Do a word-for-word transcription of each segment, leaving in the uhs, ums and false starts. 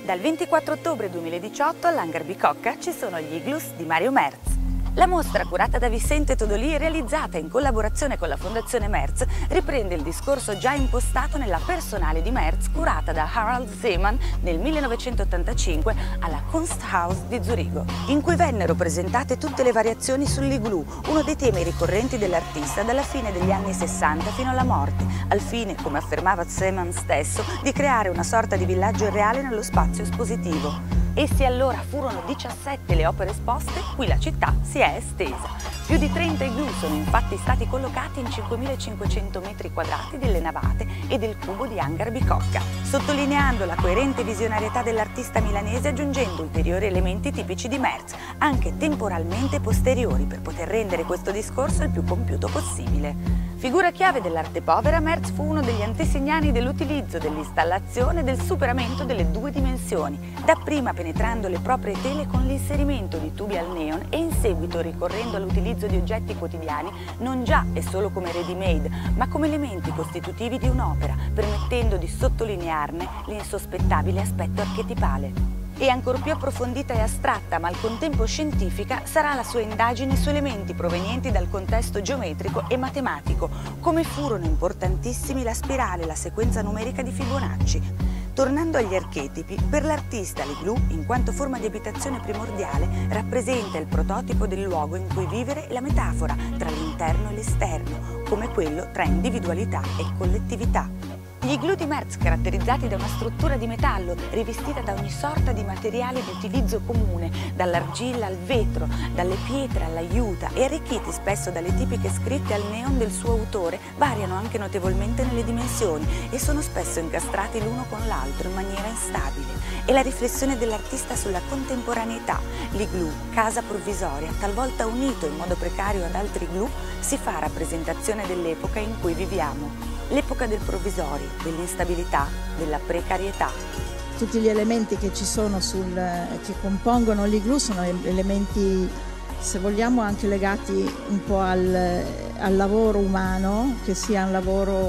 Dal ventiquattro ottobre duemiladiciotto all'Hangar Bicocca ci sono gli iglus di Mario Merz. La mostra, curata da Vicente Todolì e realizzata in collaborazione con la Fondazione Merz, riprende il discorso già impostato nella personale di Merz, curata da Harald Seemann nel millenovecentottantacinque alla Kunsthaus di Zurigo, in cui vennero presentate tutte le variazioni sull'igloo, uno dei temi ricorrenti dell'artista dalla fine degli anni sessanta fino alla morte, al fine, come affermava Seemann stesso, di creare una sorta di villaggio irreale nello spazio espositivo. Essi allora furono diciassette le opere esposte, qui la città si è estesa. Più di trenta igloo sono infatti stati collocati in cinquemilacinquecento metri quadrati delle navate e del cubo di Hangar Bicocca, sottolineando la coerente visionarietà dell'artista milanese aggiungendo ulteriori elementi tipici di Merz, anche temporalmente posteriori, per poter rendere questo discorso il più compiuto possibile. Figura chiave dell'arte povera, Merz fu uno degli antesignani dell'utilizzo, dell'installazione e del superamento delle due dimensioni, dapprima penetrando le proprie tele con l'inserimento di tubi al neon e in seguito ricorrendo all'utilizzo di oggetti quotidiani non già e solo come ready-made, ma come elementi costitutivi di un'opera, permettendo di sottolinearne l'insospettabile aspetto archetipale. E ancor più approfondita e astratta, ma al contempo scientifica, sarà la sua indagine su elementi provenienti dal contesto geometrico e matematico, come furono importantissimi la spirale e la sequenza numerica di Fibonacci. Tornando agli archetipi, per l'artista l'igloo, in quanto forma di abitazione primordiale, rappresenta il prototipo del luogo in cui vivere e la metafora tra l'interno e l'esterno, come quello tra individualità e collettività. Gli igloo di Merz, caratterizzati da una struttura di metallo rivestita da ogni sorta di materiale di utilizzo comune, dall'argilla al vetro, dalle pietre alla juta e arricchiti spesso dalle tipiche scritte al neon del suo autore, variano anche notevolmente nelle dimensioni e sono spesso incastrati l'uno con l'altro in maniera instabile. È la riflessione dell'artista sulla contemporaneità. L'igloo, casa provvisoria, talvolta unito in modo precario ad altri igloo, si fa rappresentazione dell'epoca in cui viviamo. L'epoca del provvisorio, dell'instabilità, della precarietà. Tutti gli elementi che ci sono sul, che compongono l'igloo sono elementi, se vogliamo, anche legati un po' al, al lavoro umano, che sia un lavoro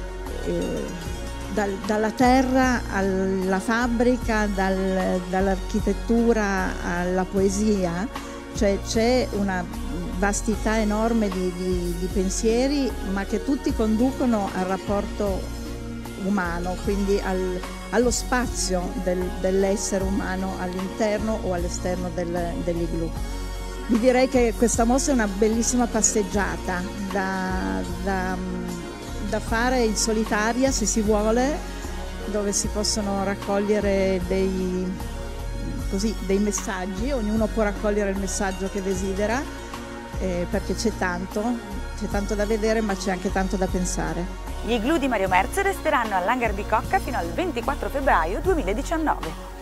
eh, dal, dalla terra alla fabbrica, dal, dall'architettura alla poesia, cioè c'è una vastità enorme di, di, di pensieri, ma che tutti conducono al rapporto umano, quindi al, allo spazio del, dell'essere umano all'interno o all'esterno del, dell'igloo. Vi direi che questa mostra è una bellissima passeggiata da, da, da fare in solitaria, se si vuole, dove si possono raccogliere dei, così, dei messaggi, ognuno può raccogliere il messaggio che desidera, Eh, perché c'è tanto, c'è tanto da vedere, ma c'è anche tanto da pensare. Gli igloo di Mario Merz resteranno all'Hangar Bicocca fino al ventiquattro febbraio duemiladiciannove.